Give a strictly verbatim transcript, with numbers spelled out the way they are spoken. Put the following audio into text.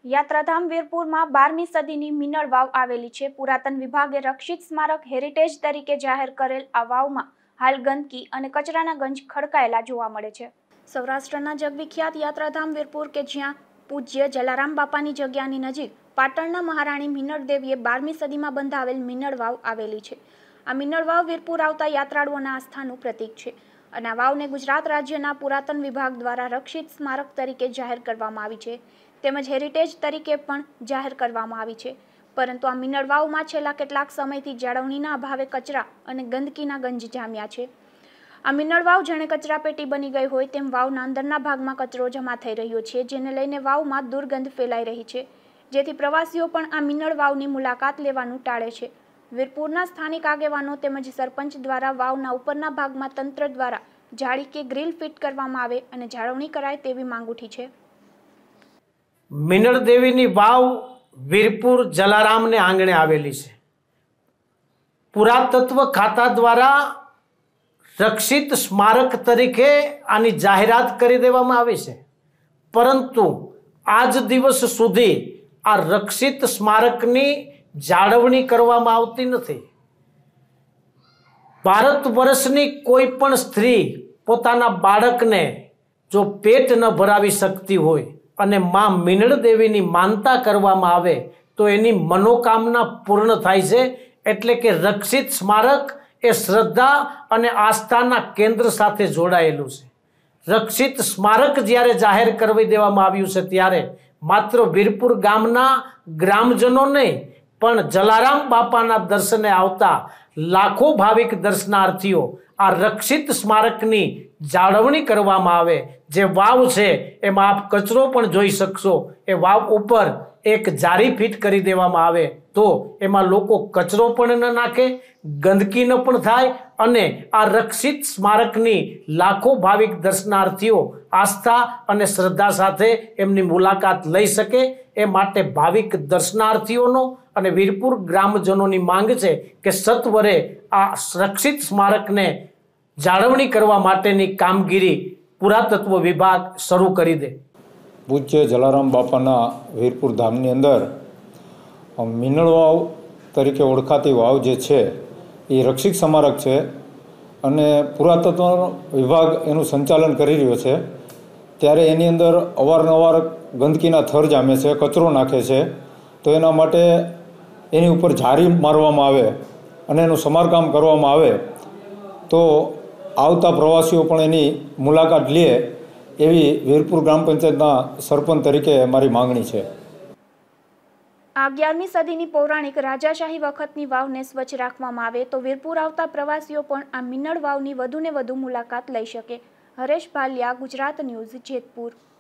યાત્રાધામ વીરપુરમાં બારમી સદીની મિનળ વાવ આવેલી છે। પુરાતન વિભાગે રક્ષિત સ્મારક હેરિટેજ તરીકે જાહેર કરેલ આ વાવમાં હાલ ગંદકી અને કચરાના ગંજ ખડકાયેલા જોવા મળે છે। સૌરાષ્ટ્રના જગવિખ્યાત યાત્રાધામ વીરપુર કે જ્યાં પૂજ્ય જલારામ બાપાની જગ્યાની નજીક પાટણના મહારાણી મિનળ દેવીએ બારમી સદીમાં બંધાવેલ મિનળ વાવ આવેલી છે। આ મિનળ વાવ વીરપુર આવતા યાત્રાળુઓના આસ્થાનું પ્રતીક છે અને આ વાવને ગુજરાત રાજ્યના પુરાતન વિભાગ દ્વારા રક્ષિત સ્મારક તરીકે જાહેર કરવામાં આવી છે તેમજ હેરિટેજ તરીકે પણ જાહેર કરવામાં આવી છે। પરંતુ આ મિનળ વાવમાં છેલ્લા કેટલાક સમયથી જાળવણીના અભાવે કચરા અને ગંદકીના ગંજ જામ્યા છે। આ મિનળ વાવ જાણે કચરાપેટી બની ગઈ હોય તેમ વાવના અંદરના ભાગમાં કચરો જમા થઈ રહ્યો છે, જેને લઈને વાવમાં દુર્ગંધ ફેલાઈ રહી છે, જેથી પ્રવાસીઓ પણ આ મિનળ વાવની મુલાકાત લેવાનું ટાળે છે। વીરપુરના સ્થાનિક આગેવાનો તેમજ સરપંચ દ્વારા વાવના ઉપરના ભાગમાં તંત્ર દ્વારા જાળી કે ગ્રીલ ફિટ કરવામાં આવે અને જાળવણી કરાય તેવી માંગ ઉઠી છે। મિનળ દેવીની વાવ વીરપુર જલારામને આંગણે આવેલી છે। પુરાતત્વ ખાતા દ્વારા રક્ષિત સ્મારક તરીકે આની જાહેરાત કરી દેવામાં આવી છે, પરંતુ આજ દિવસ સુધી આ રક્ષિત સ્મારકની જાળવણી કરવામાં આવતી નથી। ભારત વર્ષની કોઈ પણ સ્ત્રી પોતાના બાળકને જો પેટ ન ભરાવી શકતી હોય અને માં મિનળ દેવીની માનતા કરવામાં આવે તો એની મનોકામના પૂર્ણ થાય છે। એટલે કે રક્ષિત સ્મારક એ શ્રદ્ધા અને આસ્થાના કેન્દ્ર સાથે જોડાયેલું છે। રક્ષિત સ્મારક જ્યારે જાહેર કરી દેવામાં આવ્યું છે ત્યારે માત્ર વીરપુર ગામના ગ્રામજનો નહીં પણ જલારામ બાપાના દર્શને આવતા લાખો ભાવિક દર્શનાર્થીઓ આ રક્ષિત સ્મારકની જાળવણી કરવામાં આવે। જે વાવ છે એમાં આપ કચરો પણ જોઈ શકશો, એ વાવ ઉપર એક જારી ફિટ કરી દેવામાં આવે તો એમાં લોકો કચરો પણ ન નાખે, ગંદકી ન પણ થાય અને આ રક્ષિત સ્મારકની લાખો ભાવિક દર્શનાર્થીઓ આસ્થા અને શ્રદ્ધા સાથે એમની મુલાકાત લઈ શકે। એ માટે ભાવિક દર્શનાર્થીઓનો અને વીરપુર ગ્રામજનોની માંગ છે કે સત્વરે આ રક્ષિત સ્મારકને જાળવણી કરવા માટેની કામગીરી પુરાતત્વ વિભાગ શરૂ કરી દે। પૂજ્ય જલારામ બાપાના વીરપુર ધામની અંદર મિનળ વાવ તરીકે ઓળખાતી વાવ જે છે એ રક્ષિત સ્મારક છે અને પુરાતત્વ વિભાગ એનું સંચાલન કરી રહ્યો છે। ત્યારે એની અંદર અવારનવાર ગંદકીના થર જામે છે, કચરો નાખે છે, તો એના માટે એની ઉપર જારી મારવામાં આવે અને એનું સમારકામ કરવામાં આવે તો આવતા પ્રવાસીઓ પણ એની મુલાકાત લે એવી વીરપુર ગ્રામ પંચાયતના સરપંચ તરીકે મારી માંગણી છે। આ અગિયારમી સદીની પૌરાણિક રાજાશાહી વખતની વાવને સ્વચ્છ રાખવામાં આવે તો વીરપુર આવતા પ્રવાસીઓ પણ આ મિનળ વાવની વધુને વધુ મુલાકાત લઈ શકે। હરેશ ભાલિયા, ગુજરાત ન્યૂઝ, જેતપુર।